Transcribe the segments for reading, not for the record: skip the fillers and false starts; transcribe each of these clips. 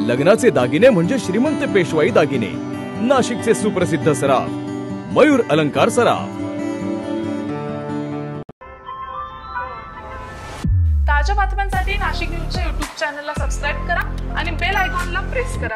लग्नाचे दागिने म्हणजे श्रीमंत पेशवाई दागिने। नाशिकचे सुप्रसिद्ध सराफ मयूर अलंकार सराफ। ताज्या बातम्यांसाठी नाशिक न्यूजच्या YouTube चॅनलला सबस्क्राइब करा आणि बेल आयकॉनला प्रेस करा।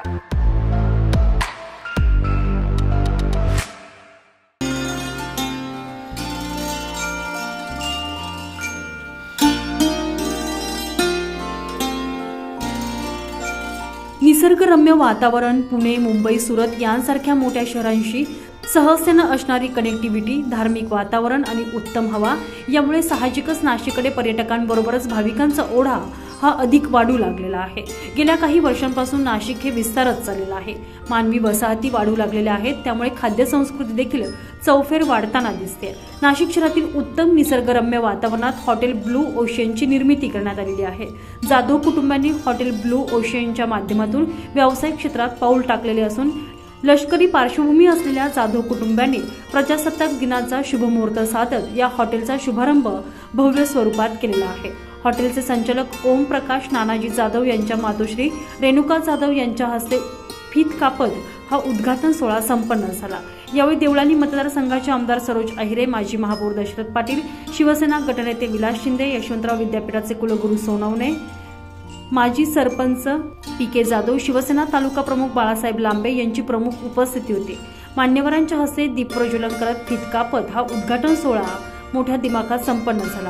निसर्गरम्य वातावरण, पुणे, मुंबई, सुरत यांसारख्या मोठ्या शहरांशी सहजतेने असणारी कनेक्टिव्हिटी, धार्मिक वातावरण आणि उत्तम हवा यामुळे साहजिकच नाशिककडे पर्यटकांबरोबरच भाविकांचा ओढा हा अधिक वाढू लागलेला आहे। गेल्या काही वर्षांपासून नाशिक हे विस्तारत चाललेलं आहे। मानवी वसाहती वाढू लागलेल्या आहेत, त्यामुळे खाद्य संस्कृती देखील चौफेर वाढताना दिसते। नाशिक शहरातील उत्तम निसर्गरम्य वातावरणात हॉटेल ब्लू ओशियनची निर्मिती करण्यात आलेली आहे। जाधव कुटुंबांनी हॉटेल ब्लू ओशियनच्या माध्यमातून व्यावसायिक क्षेत्रात पाऊल टाकलेले असून लष्करी पार्श्वभूमी असलेल्या जाधव कुटुंबांनी प्रजासत्ताक दिनाचा शुभमुहूर्त साधत या हॉटेलचा शुभारंभ भव्य स्वरूपात केलेला आहे। हॉटेलचे संचालक ओम प्रकाश नानाजी जाधव यांच्या मातोश्री रेणुका जाधव यांच्या हस्ते फीत कापत हा उद्घाटन सोहळा संपन्न झाला। यावेळी देवळाली मतदारसंघाचे आमदार सरोज अहिरे, माजी महापौर दशरथ पाटील, शिवसेना गटनेते विलास शिंदे, यशवंतराव विद्यापीठाचे कुलगुरू सोनवणे, माजी सरपंच पी.के. जाधव, शिवसेना तालुका प्रमुख बाळासाहेब लांबे यांची प्रमुख उपस्थिती होती। मान्यवरांच्या हस्ते दीप प्रज्वलन करत फीत कापत हा उद्घाटन सोहळा मोठ्या दिमाखात संपन्न झाला।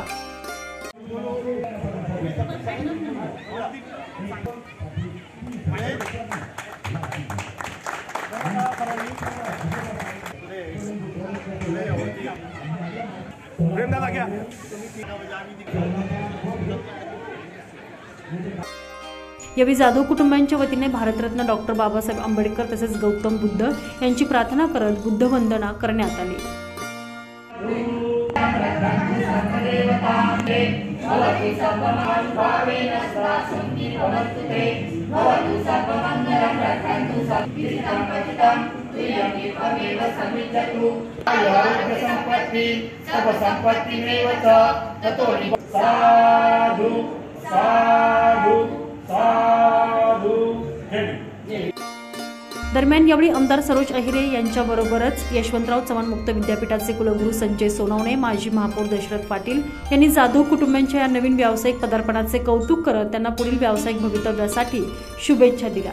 यावेळी जाधव कुटुंबांच्या वतीने भारतरत्न डॉक्टर बाबासाहेब आंबेडकर तसेच गौतम बुद्ध यांची प्रार्थना करत बुद्ध वंदना करण्यात आली। दरम्यान यावेळी आमदार सरोज अहिरे यांच्याबरोबरच यशवंतराव चव्हाण मुक्त विद्यापीठाचे कुलगुरू संजय सोनवणे, माजी महापौर दशरथ पाटील यांनी जाधव कुटुंबांच्या या नवीन व्यावसायिक पदार्पणाचे कौतुक करत त्यांना पुढील व्यावसायिक भवितव्यासाठी शुभेच्छा दिल्या।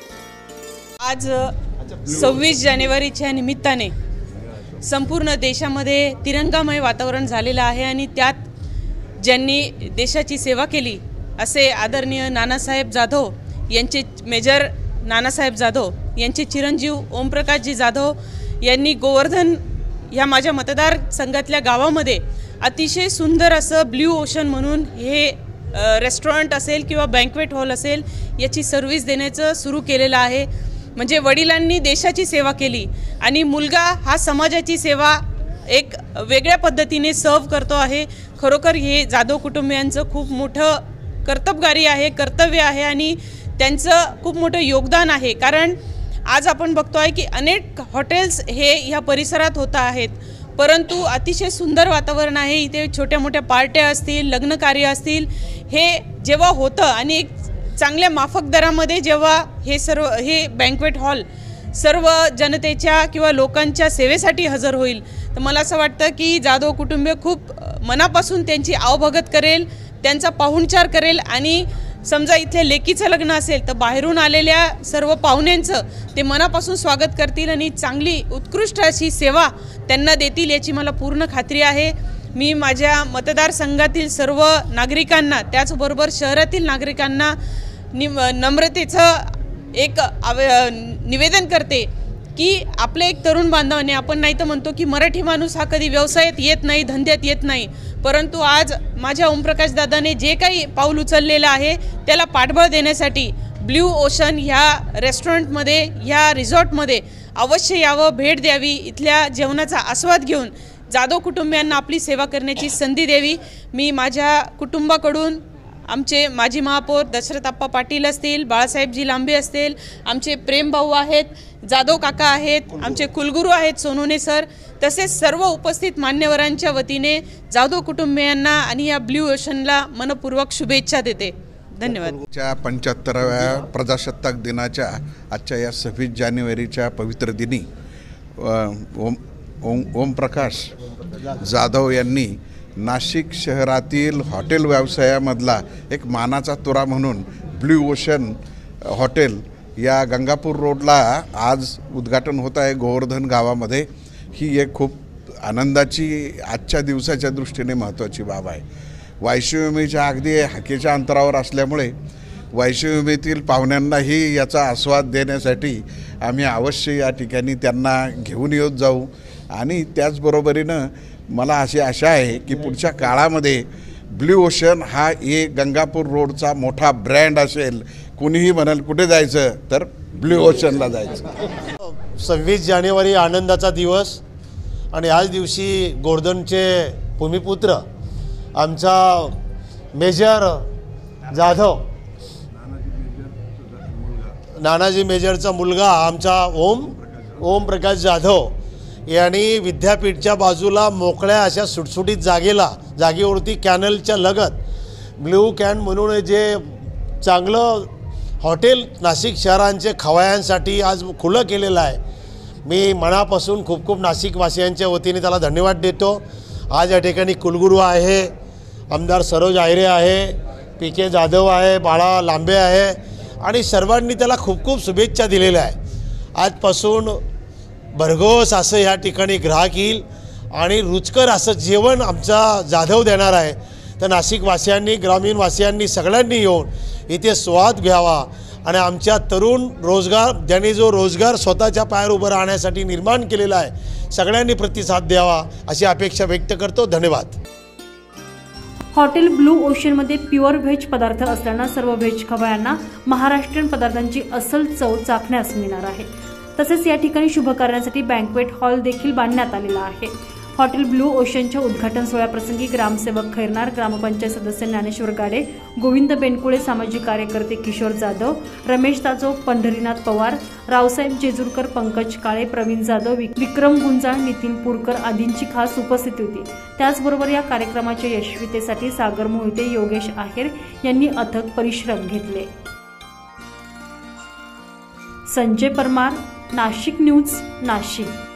आज 26 जानेवारीच्या निमित्ताने संपूर्ण देशामध्ये तिरंगामय वातावरण झालेलं आहे आणि त्यात ज्यांनी देशाची सेवा केली असे आदरणीय नानासाहेब जाधव यांचे मेजर नानासाहेब जाधव यांचे चिरंजीव ओमप्रकाशजी जाधव यांनी गोवर्धन ह्या माझ्या मतदारसंघातल्या गावामध्ये अतिशय सुंदर असं ब्ल्यू ओशन म्हणून हे रेस्टॉरंट असेल किंवा बँक्वेट हॉल असेल याची सर्व्हिस देण्याचं सुरू केलेलं आहे। म्हणजे वडिलांनी देशाची सेवा केली आणि मुलगा हा समाजाची सेवा एक वेगळ्या पद्धतीने सर्व करतो आहे। खरोखर हे जाधव कुटुंबियांचं खूप मोठं कर्तबगारी आहे, कर्तव्य आहे आणि त्यांचं खूप मोठं योगदान आहे। कारण आज आपण बघतोय की अनेक हॉटेल्स हे ह्या परिसरात होत आहेत, परंतु अतिशय सुंदर वातावरण आहे। इथे छोट्या मोठ्या पार्ट्या असतील, लग्न कार्य असतील, हे जेव्हा होतं आणि एक चांगल्या माफक दरामध्ये जेव्हा हे बँक्वेट हॉल सर्व जनतेच्या किंवा लोकांच्या सेवेसाठी हजर होईल, तर मला असं वाटतं की जाधव कुटुंबीय खूप मनापासून त्यांची आवभगत करेल, त्यांचा पाहुणचार करेल आणि समजा इथे लेकीचं लग्न असेल तर बाहेरून आलेल्या सर्व पाहुण्यांचं ते मनापासून स्वागत करतील आणि चांगली उत्कृष्ट अशी सेवा त्यांना देतील याची मला पूर्ण खात्री आहे। मी माझ्या मतदारसंघातील सर्व नागरिकांना त्याचबरोबर शहरातील नागरिकांना नम्रतेचं एक निवेदन करते की आपले एक तरुण बांधवाने आपण नाही तर म्हणतो की मराठी माणूस हा कधी व्यवसायात येत नाही, धंद्यात येत नाही, परंतु आज माझ्या ओमप्रकाश दादाने जे काही पाऊल उचललेलं आहे त्याला पाठबळ देण्यासाठी ब्ल्यू ओशन ह्या रेस्टॉरंटमध्ये ह्या रिसॉर्टमध्ये अवश्य यावं, भेट द्यावी, इथल्या जेवणाचा आस्वाद घेऊन जाधव कुटुंबियांना आपली सेवा करण्याची संधी द्यावी। मी माझ्या कुटुंबाकडून आमचे माजी महापौर दशरथ पाटील असतील, बाळासाहेबजी लांबे असतील, आमचे प्रेम भाऊ आहेत, जाधव काका आहेत, आमचे कुलगुरू आहेत सोनवणे सर, तसेच सर्व उपस्थित मान्यवरांच्या वतीने जाधव कुटुंबियांना आणि या ब्ल्यू ओशनला मनपूर्वक शुभेच्छा देते। धन्यवाद. 75व्या प्रजासत्ताक दिनाच्या आजच्या या 26 जानेवारीच्या पवित्र दिनी ओमप्रकाश जाधव यांनी नाशिक शहरातील हॉटेल व्यवसायामधला एक मानाचा तुरा म्हणून ब्ल्यू ओशन हॉटेल या गंगापूर रोडला आज उद्घाटन होत आहे गोवर्धन गावामध्ये. ही एक खूप आनंदाची आजच्या दिवसाच्या दृष्टीने महत्त्वाची बाब आहे. वैष्णोदेवीच्या अगदी हाकेच्या अंतरावर असल्यामुळे वैष्णोदेवीतील पाहुण्यांनाही याचा आस्वाद देण्यासाठी आम्ही अवश्य या ठिकाणी त्यांना घेऊन येत जाऊ. आणि त्याचबरोबरीनं मला अशी आशा आहे की पुढच्या काळामध्ये ब्ल्यू ओशन हा एक गंगापूर रोडचा मोठा ब्रँड असेल. कुणीही म्हणाल कुठे जायचं तर ब्ल्यू ओशनला जायचं. 26 जानेवारी आनंदाचा दिवस आणि याच दिवशी गोवर्धनचे भूमिपुत्र आमचा मेजर जाधव नानाजी मेजरचा मुलगा आमचा ओमप्रकाश जाधव यांनी विद्यापीठच्या बाजूला मोकळ्या अशा सुटसुटीत जागेवरती कॅनलच्या लगत ब्ल्यू कॅन म्हणून जे चांगलं हॉटेल नाशिक शहरांचे खवय्यांसाठी आज खुलं केलेलं आहे. मी मनापासून खूप खूप नाशिकवासियांच्या वतीने त्याला धन्यवाद देतो. आज या ठिकाणी कुलगुरू आहे, आमदार सरोज आहिरे आहे, PK जाधव आहे, बाळा लांबे आहे आणि सर्वांनी त्याला खूप खूप शुभेच्छा दिलेल्या आहे. आजपासून भरघोस असं या ठिकाणी ग्राहक येईल आणि रुचकर असं जेवण आमचा जाधव देणार आहे. तर नाशिकवासियांनी ग्रामीणवासियांनी सगळ्यांनी येऊन इथे स्वाद घ्यावा आणि आमच्या तरुण ज्यांनी जो रोजगार स्वतःच्या पायावर उभं राहण्यासाठी निर्माण केलेला आहे सगळ्यांनी प्रतिसाद द्यावा अशी अपेक्षा व्यक्त करतो. धन्यवाद. हॉटेल ब्लू ओशनमध्ये प्युअर व्हेज पदार्थ असल्यानं सर्व व्हेज खवय्यांना महाराष्ट्रीयन पदार्थांची अस्सल चव चाखण्यास मिळणार आहे. तसेच या ठिकाणी शुभ कार्यासाठी बँक्वेट हॉल देखील बांधण्यात आलेला आहे. हॉटेल ब्लू ओशनच्या उद्घाटन सोहळ्याप्रसंगी ग्रामसेवक खैरनार, ग्रामपंचायत सदस्य ज्ञानेश्वर गाडे, गोविंद बेनकुळे, सामाजिक कार्यकर्ते किशोर जाधव, रमेश जाधव, पंढरीनाथ पवार, रावसाहेब जेजुरकर, पंकज काळे, प्रवीण जाधव, विक्रम गुंजाळ, नितीन पुरकर आदींची खास उपस्थिती होती. त्याचबरोबर या कार्यक्रमाच्या यशस्वीतेसाठी सागर मोहिते, योगेश आहेर यांनी अथक परिश्रम घेतले. संजय परमार, नाशिक न्यूज, नाशिक.